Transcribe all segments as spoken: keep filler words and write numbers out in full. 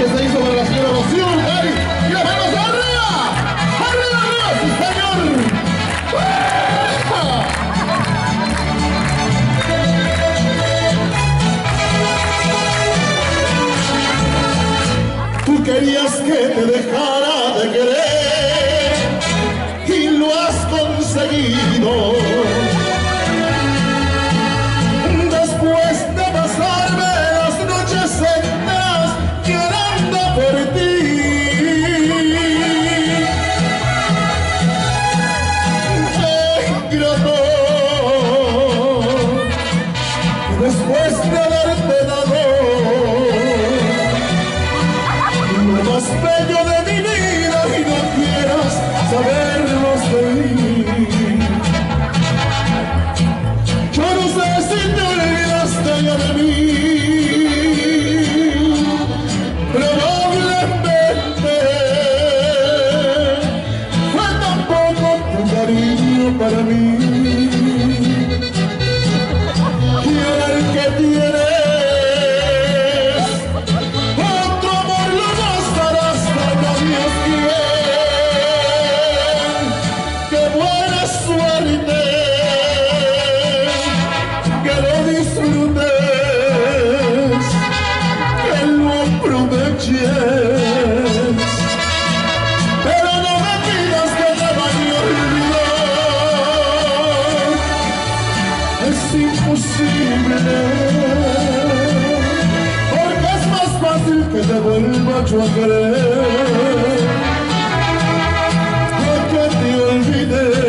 se hizo para la señora Rocío Bulgari. ¡Y las manos arriba! ¡Arriba, arriba! ¡Sí, señor! Tú querías que te dejara de querer y lo has conseguido. Después de pasarme las noches enteras llorando por ti, ingrato, después de haberte dado lo más bello de mi vida y no quieras saberlos de mí. Yo no sé si te olvidaste ya de mí, probablemente fue tan poco tu cariño para mí. Y el que tienes suerte, que lo disfrutes, que lo aproveches, pero no me pidas que te vaya a olvidar, es imposible, porque es más fácil que te vuelva yo a querer, que te olvides.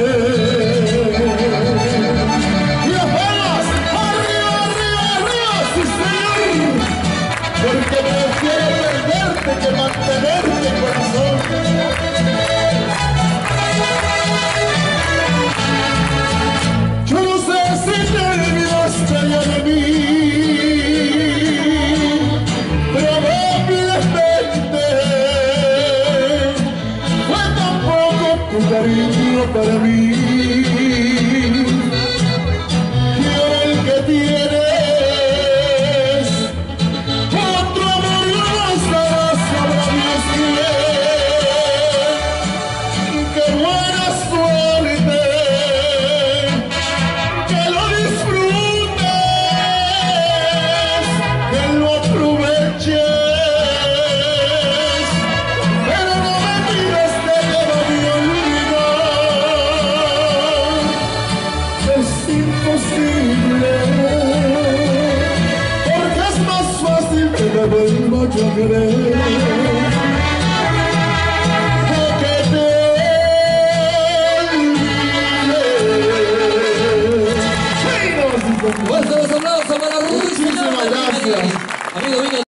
Porque prefiero perderte que mantenerte, corazón. Yo no sé si te olvidaste ya de mí, probablemente fue tan poco tu cariño para mí. Y el que tiene imposible, porque es más fácil que me vuelva yo a querer, que te olvides. Fuerza los aplausos para Rudy. Muchísimas gracias. Amigo, vino.